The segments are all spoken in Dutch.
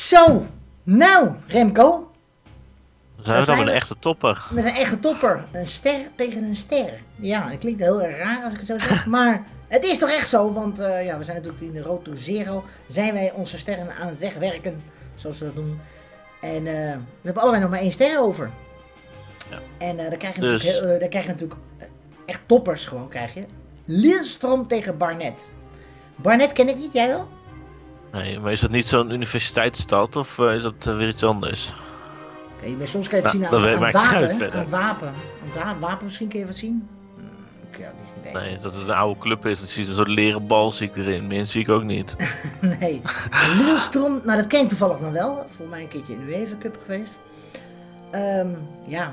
Zo, nou Remco. Zijn we dan met een echte topper? Met een echte topper. Een ster tegen een ster. Ja, het klinkt heel erg raar als ik het zo zeg. Maar het is toch echt zo. Want ja, we zijn natuurlijk in de Road to Zero. Zijn wij onze sterren aan het wegwerken. Zoals we dat doen. En we hebben allebei nog maar 1 ster over. Ja. En dan krijg je Dus... natuurlijk, echt toppers gewoon krijg je. Lidstrom tegen Barnet. Barnet ken ik niet, jij wel? Nee, maar is dat niet zo'n universiteitsstad of is dat weer iets anders? Okay, soms kan je het zien aan het wapen. Aan het wapen misschien kun je wat zien. Ja, niet nee, dat het een oude club is. Dat ziet er zo'n leren bal zie ik erin. Meer zie ik ook niet. Nee. Lidstrom, nou dat ken ik toevallig nog wel. Volgens mij een keertje in de UEFA Cup geweest. Ja.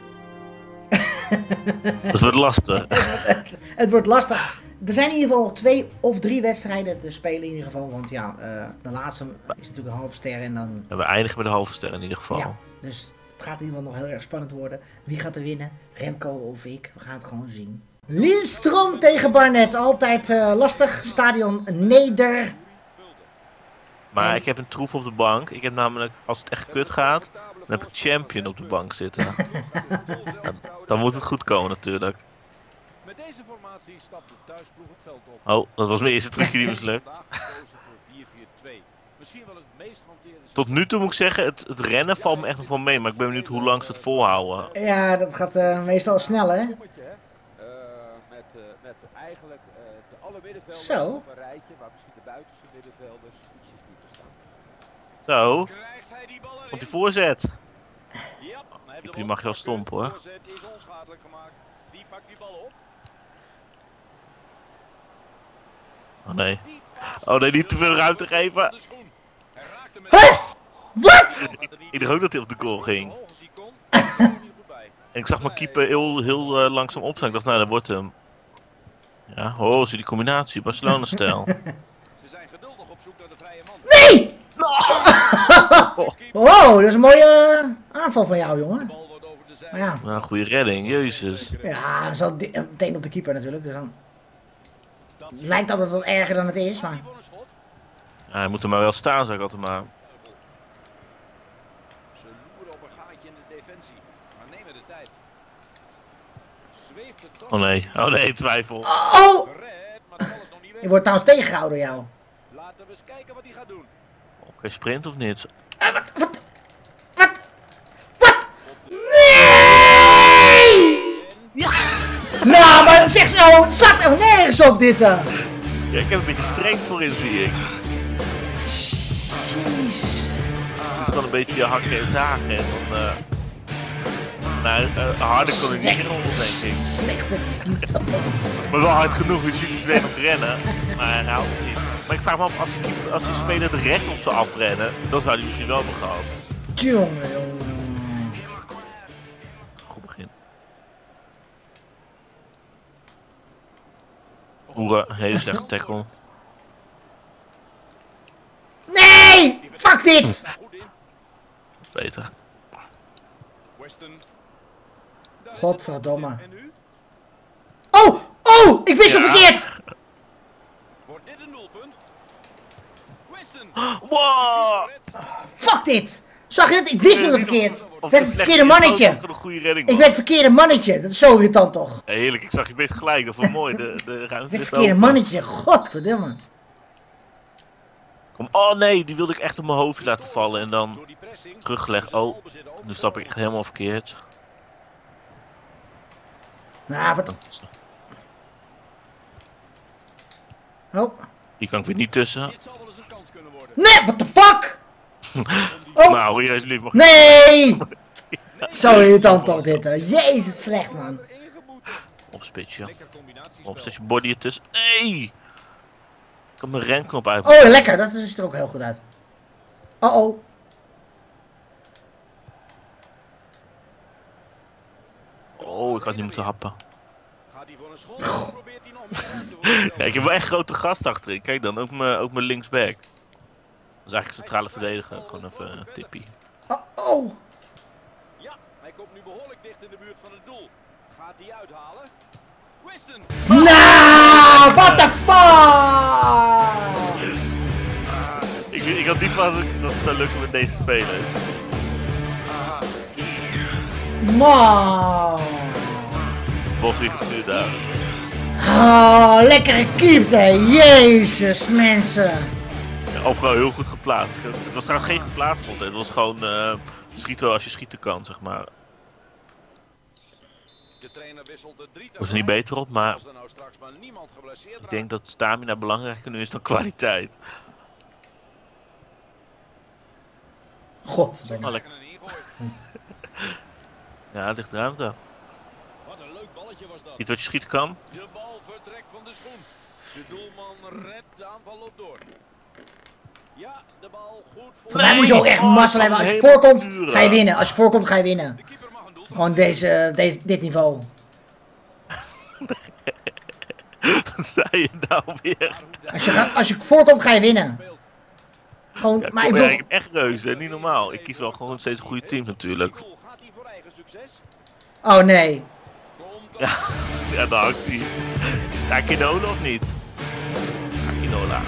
Dat wordt lastig. Het wordt lastig. Er zijn in ieder geval nog 2 of 3 wedstrijden te spelen in ieder geval. Want ja, de laatste is natuurlijk een halve ster en dan... We eindigen met de halve ster in ieder geval. Ja, dus het gaat in ieder geval nog heel erg spannend worden. Wie gaat er winnen? Remco of ik? We gaan het gewoon zien. Lidstrom tegen Barnet. Altijd lastig. Stadion Neder. Maar ik heb een troef op de bank. Ik heb namelijk, als het echt kut gaat, dan heb ik Champion op de bank zitten. Dan moet het goed komen natuurlijk. Met deze formatie stapt de thuisploeg het veld op. Oh, dat was mijn eerste trucje die mislukt. Tot nu toe moet ik zeggen, het rennen valt me echt nog wel mee, maar ik ben benieuwd hoe lang ze het volhouden. Ja, dat gaat meestal snel, hè? Met eigenlijk de alle middenvelders zo. op een rijtje, waar misschien de buitenste middenvelders ietsjes niet te staan. Zo, komt die voorzet. Die mag je wel stompen hoor. Oh nee. Oh nee, niet te veel ruimte geven. Hé! Wat? Ik dacht ook dat hij op de goal ging. En ik zag mijn keeper heel langzaam opstaan. Ik dacht, nou, dat wordt hem. Ja, oh, zie die combinatie, Barcelona-stijl. Ze zijn geduldig op zoek naar de vrije man. Nee! Wow, dat is een mooie aanval van jou, jongen. Maar ja. Nou, goede redding, jezus. Ja, dat is wel meteen op de keeper natuurlijk. Dus dan... Het lijkt altijd wat erger dan het is, maar... Ja, hij moet er maar wel staan, zeg ik altijd maar. Ze loeren op een gaatje in de defensie, maar nemen de tijd. Zweeft het Oh nee, twijfel. Oh! Je wordt trouwens tegengehouden door jou. Laten we eens kijken wat hij gaat doen. Oké, sprint of niet? Wat? Nee! Ja! Nou, maar zeg zo, het staat er nergens op dit dan. Ja, ik heb een beetje streng voorin, zie ik. Jezus. Het is gewoon een beetje hakken en zagen. En dan, harder kon ik niet rollen, denk ik. Slechte. Maar wel hard genoeg, je ziet iedereen nog rennen. Maar hij houdt het niet. Maar ik vraag me af, als die speler het recht op zou afrennen, dan zou hij misschien wel hebben gehad. Jongen. Goed begin. Oeh, hele slechte tackle. Nee! Fuck dit! Beter. Godverdomme. Oh! Ik wist het verkeerd! Wordt dit een doelpunt? Wow! Fuck dit! Zag je het? Ik wist het verkeerd. Ik werd het verkeerde mannetje. Ik werd het verkeerde mannetje. Dat is zo irritant toch? Ja, heerlijk, ik zag je best gelijk. Dat was mooi. De ruimte. Ik werd het verkeerde mannetje. Godverdomme. Kom. Oh nee, die wilde ik echt op mijn hoofdje laten vallen en dan terugleggen. Oh, nu stap ik echt helemaal verkeerd. Nou, wat... Oh. Hier kan ik weer niet tussen. Nee, what the fuck? Oh. Nou, hier alsjeblieft. Nee! Zo irritant toch dit, hè? Jezus, slecht man. Opspitsje. Opspitsje body ertussen. Nee! Ik heb mijn renknop uit. Oh, lekker. Dat ziet er ook heel goed uit. Oh. Oh, ik had niet moeten happen. Ja, ik heb wel echt grote gast achterin. Kijk dan, ook mijn linksback. Dat is eigenlijk centrale verdediger. Gewoon even een tippie. Oh. Ja, hij komt nu behoorlijk dicht in de buurt van het doel. Gaat hij uithalen? Weston! Nou, what the fuck! Ik had niet verwacht dat het zou lukken met deze spelers. Man. Bos weer gestuurd daar. Oh, lekker gekiept, hè. Jezus, mensen. Ja, overal heel goed geplaatst. Het was trouwens geen geplaatst schot, het was gewoon schieten als je schieten kan, zeg maar. De trainer wisselt de 3 Wordt er niet beter op, maar Als er nou straks maar niemand geblesseerd ik denk dat stamina belangrijker nu is dan kwaliteit. Godverdomme. Oh, lekker. Ja, het ligt ruimte. Wat een leuk balletje was dat. Niet wat je schieten kan. De bal vertrekt van de schoen. De doelman redt de aanval op door. Ja, de bal goed voor. Voor mij moet je ook echt mazzel hebben. Als je voorkomt, ga je winnen. Als je voorkomt, ga je winnen. De keeper mag een doel. Gewoon dit niveau. Wat zei je nou weer? Als je voorkomt, ga je winnen. Gewoon, Ja, maar ik ik bedoel... heb echt reuze, niet normaal. Ik kies wel gewoon steeds een goede team natuurlijk. Gaat hij voor eigen succes? Oh nee. Komt Ja, ja daar hangt hij. Is het Akinola of niet? Akinola.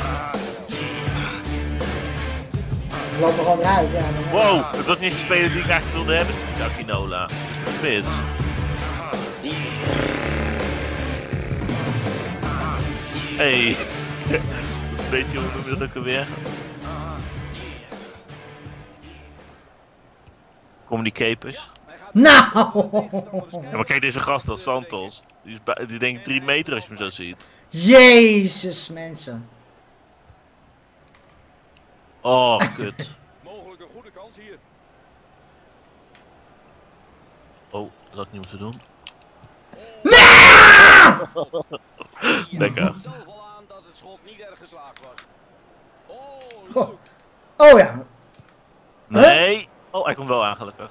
Ik loop er gewoon eruit. Ja, maar... Wow, het was niet de speler die ik eigenlijk wilde hebben. Akinola. Dat is een spits. Hey. Dat is een beetje hoe noem je dat ook alweer? Communicapers. Nou! Ja, maar kijk deze gast als Santos. Die denkt 3 meter als je hem zo ziet. Jezus, mensen. Oh, kut. mogelijk een goede kans hier. Oh, dat had ik niet moeten doen. Nee! Lekker. Zelf al aan dat het schot niet erg geslaagd was. Oh, Goh. leuk. Oh ja. Nee. Oh, hij komt wel aan gelukkig.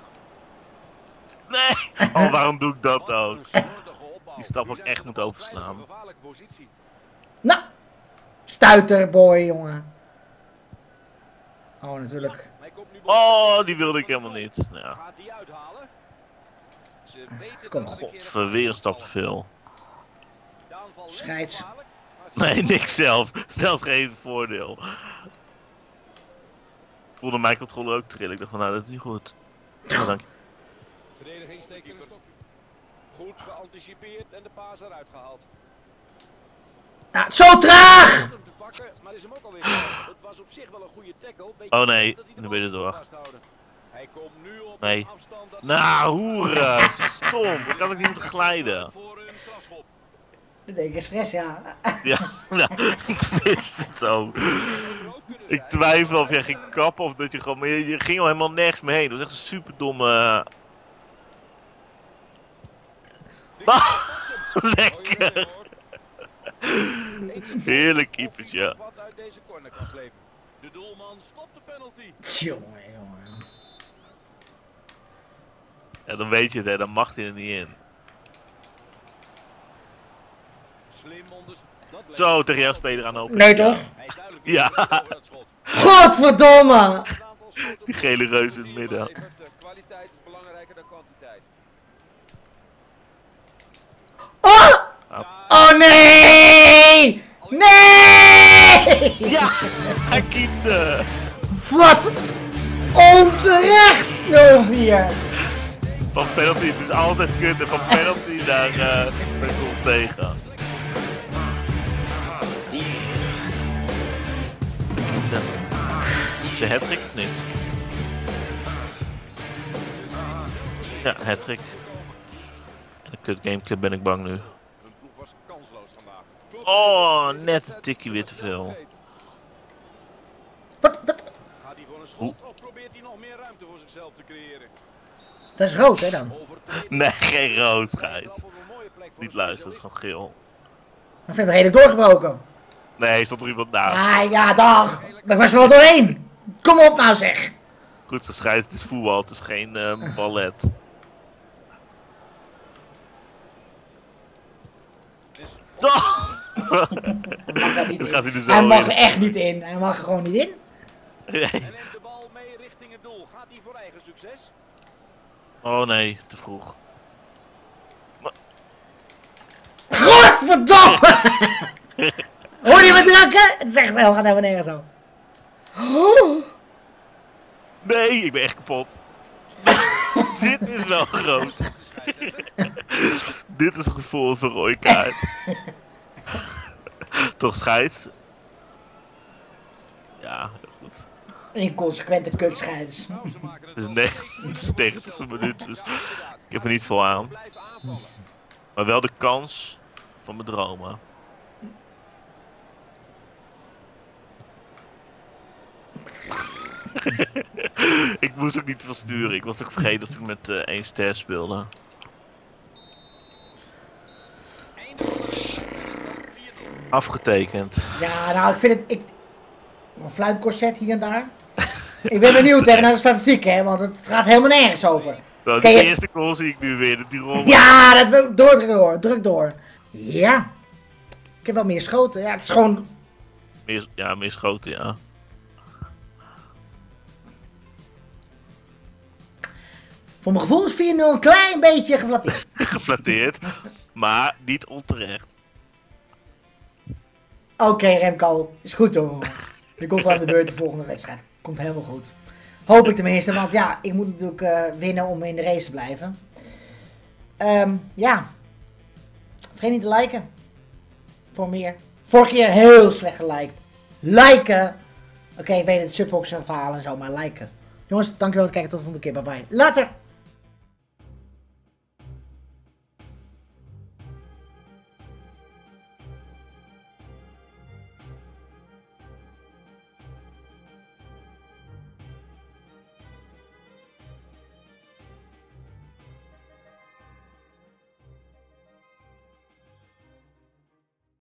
Nee. Oh, waarom doe ik dat ook? Een slordige opbouw. Die stap Nu ook zijn echt ze moet op een overslaan. veilige, gevaarlijke positie. Nou. Stuiterboy, jongen. Oh, natuurlijk. Hij komt nu Oh, die wilde ik helemaal niet. Ja. Gaat hij uithalen? Ze weten Kom, dat de keer Godverweer een stap te veel. de aanval lijkt Scheids. gevaarlijk, maar ze- Nee, niks zelf. Zelfs geen voordeel. Ik voelde mijn controle ook trillen. Ik dacht van, nou, dat is niet goed. Nou, dank je. Verdediging steekt in een stokje. Goed geanticipeerd en de paas eruit gehaald. Nou, zo traag! Om te pakken, maar is hem ook alweer gehaald. Het was op zich wel een goede tackle. Oh nee, dat hij de nu bal ben je er door. vasthouden. Hij komt nu op Nee. een afstand dat Nou, hoeren. Stom. Dat kan ik niet moeten glijden. voor een strafschop. Dat denk ik expres, ja. Ja, nou, ik wist het zo. Ik twijfel of jij ging kappen of dat je gewoon... Maar je ging al helemaal nergens mee heen. Dat was echt een super domme... Lekker. Heerlijk keepertje. Wat uit deze corner kan slepen. De doelman stopt de penalty. Jongen, jongen. Ja, dan weet je het, hè. Dan mag hij er niet in. Slim onders. Dat leek- Zo, tegen jouw speler aan open. Nee, toch? Hij is duidelijk Ja. niet over dat schot. Godverdomme! Een aantal schoten Die gele reus in het midden. levert, kwaliteit belangrijker dan kwantiteit. Oh! Oh nee! Nee! Ja, hij keepte. Wat onterecht 0-4. Van penalty, het is altijd kut. En van penalty daar ben ik wel tegen. Is je hattrick of niet? Ja, hattrick. En een kut gameclip ben ik bang nu. Hun ploeg was kansloos vandaag. Oh, net een tikje weer te veel. Wat? Gaat hij voor een schot of probeert hij nog meer ruimte voor zichzelf te creëren? Dat is rood, hè dan? Overtreding. Nee, geen rood, schijt. Trap op een mooie plek voor Niet de luisteren, het is specialist. gewoon geel. Dan vind ik redelijk doorgebroken. Nee, stond er iemand naast. Ah ja, dag. Maar ik was er wel doorheen. Kom op nou zeg. Goed, zo schijt, het is voetbal, het is geen ballet. Oh! Mag er niet Dan in. gaat hij er zo Hij mag er in. echt niet in. Hij mag er gewoon niet in. Nee. En neemt de bal mee richting het doel. Gaat hij voor eigen succes? Oh nee, te vroeg. Godverdomme! Hoor je me dranken? Het is echt, gaat helemaal nergens zo. Nee, ik ben echt kapot. Dit is wel groot. Dit is een gevoel van rode kaart. Toch scheids? Ja, heel goed. Inconsequente kutscheids. Het is 90 minuut, dus ik heb er niet veel aan. Maar wel de kans van mijn dromen. Ik moest ook niet te veel sturen. Ik was ook vergeten dat ik met 1 ster speelde. Afgetekend. Ja, nou, ik vind het... Een fluitcorset hier en daar. Ik ben benieuwd hè, naar de statistieken, hè, want het gaat helemaal nergens over. Nou, de eerste goal zie ik nu weer, die rol. Ja, dat druk door. Ja. Ik heb wel meer schoten. Ja, het is gewoon... Meer schoten, ja. Voor mijn gevoel is 4-0 een klein beetje geflatteerd. Geflatteerd, maar niet onterecht. Oké, Remco, is goed hoor. Je komt wel aan de beurt de volgende wedstrijd. Komt helemaal goed. Hoop ik tenminste, want ja, ik moet natuurlijk winnen om in de race te blijven. Ja. Vergeet niet te liken. Voor meer. Vorige keer heel slecht geliked. Liken. Oké, ik weet het, subboxen verhalen en zo, maar liken. Jongens, dankjewel voor het kijken. Tot de volgende keer. Bye bye. Later.